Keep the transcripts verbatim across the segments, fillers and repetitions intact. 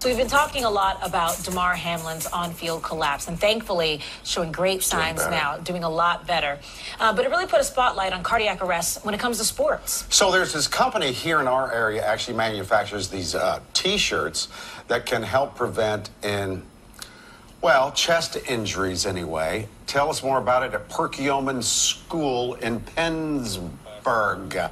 So we've been talking a lot about Damar Hamlin's on-field collapse, and thankfully showing great signs now, doing a lot better. Uh, but it really put a spotlight on cardiac arrest when it comes to sports. So there's this company here in our area actually manufactures these uh, T-shirts that can help prevent in, well, chest injuries anyway. Tell us more about it at Perkiomen School in Pennsburg.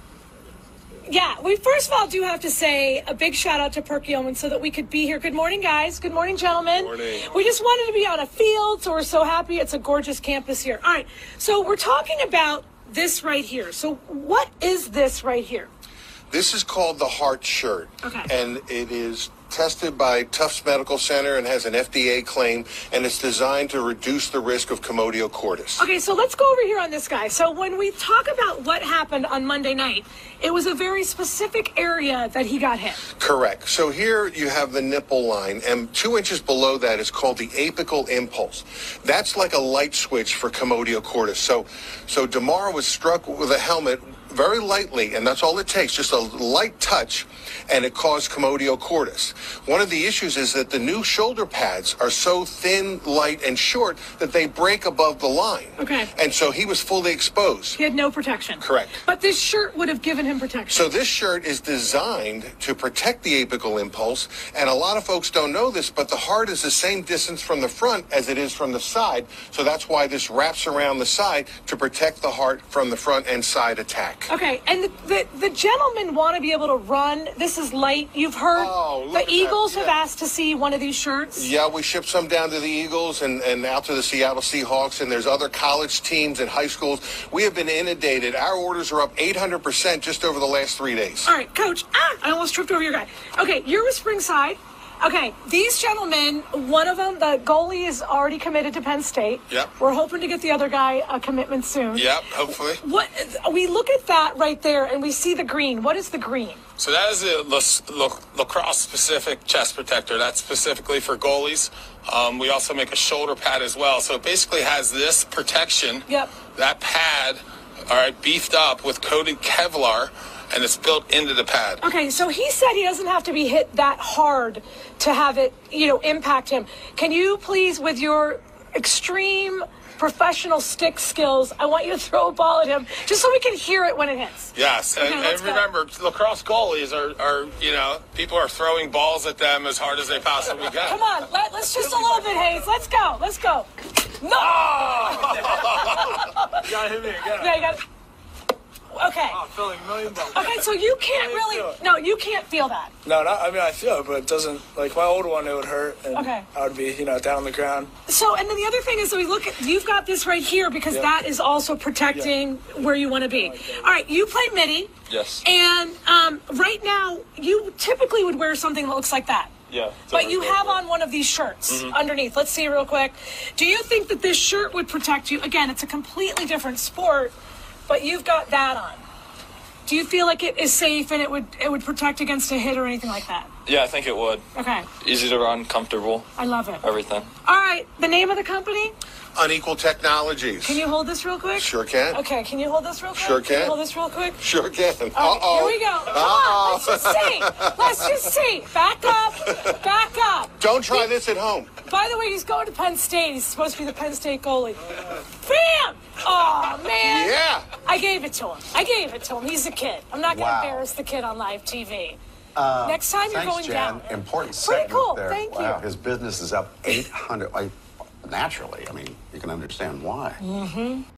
Yeah, we first of all do have to say a big shout out to Perkiomen so that we could be here. Good morning, guys. Good morning, gentlemen. Good morning. We just wanted to be on a field, so we're so happy. It's a gorgeous campus here. All right, so we're talking about this right here. So what is this right here? This is called the Heart Shirt. Okay. And it is tested by Tufts Medical Center and has an F D A claim, and it's designed to reduce the risk of commotio cordis. Okay, so let's go over here on this guy. So when we talk about what happened on Monday night, it was a very specific area that he got hit. Correct. So here you have the nipple line, and two inches below that is called the apical impulse. That's like a light switch for commotio cordis. So, so Damar was struck with a helmet very lightly, and that's all it takes, just a light touch, and it caused commotio cordis. One of the issues is that the new shoulder pads are so thin, light, and short that they break above the line. Okay. And so he was fully exposed. He had no protection. Correct. But this shirt would have given him protection. So this shirt is designed to protect the apical impulse, and a lot of folks don't know this, but the heart is the same distance from the front as it is from the side, so that's why this wraps around the side to protect the heart from the front and side attack. Okay, and the, the, the gentlemen want to be able to run. This is light. You've heard Oh, look the at that. Eagles Yeah. have asked to see one of these shirts. Yeah, we shipped some down to the Eagles and, and out to the Seattle Seahawks, and there's other college teams and high schools. We have been inundated. Our orders are up eight hundred percent just over the last three days. All right, Coach. Ah, I almost tripped over your guy. Okay, you're with Springside. Okay, these gentlemen, one of them, the goalie is already committed to Penn State. Yep. We're hoping to get the other guy a commitment soon. Yep, hopefully. What we look at that right there, and we see the green. What is the green? So that is a la- la- lacrosse-specific chest protector. That's specifically for goalies. Um, we also make a shoulder pad as well. So it basically has this protection. Yep. That pad, all right, beefed up with coated Kevlar, and it's built into the pad. Okay, so he said he doesn't have to be hit that hard to have it, you know, impact him. Can you please, with your extreme professional stick skills, I want you to throw a ball at him just so we can hear it when it hits. Yes, Okay, and, let's and go. remember, lacrosse goalies are, are, you know, people are throwing balls at them as hard as they possibly can. Come on, let, let's just a little bit, Hayes. Let's go, let's go. No! You gotta hit me again. Yeah, you got it. Okay. I'm feeling a million bucks. Okay, so you can't I really, feel it. no, you can't feel that. No, not, I mean, I feel it, but it doesn't, like, my old one, it would hurt, and Okay. I would be, you know, down on the ground. So, and then the other thing is, so we look at, you've got this right here because Yeah. that is also protecting where you want to be. All right, you play midi. Yes. And um, right now, you typically would wear something that looks like that. Yeah. But you have on one of these shirts underneath. Let's see real quick. Do you think that this shirt would protect you? Again, it's a completely different sport, but you've got that on. Do you feel like it is safe and it would it would protect against a hit or anything like that? Yeah, I think it would. Okay. Easy to run, comfortable, I love it. everything. All right, the name of the company? Unequal Technologies. Can you hold this real quick? Sure can. Okay, can you hold this real quick? Sure Can you can. hold this real quick? Sure can. All right, Uh-oh. here we go. Come on, let's just see. Let's just see. Back up. Back up. Don't try this at home. By the way, he's going to Penn State. He's supposed to be the Penn State goalie. Bam! Oh, man. Yeah. I gave it to him. I gave it to him. He's a kid. I'm not going to Wow. embarrass the kid on live T V. Uh, Next time you're thanks, going Jen. down. Important Pretty segment cool. there. Thank Wow. you. His business is up eight hundred. Like, naturally, I mean, you can understand why. Mm-hmm.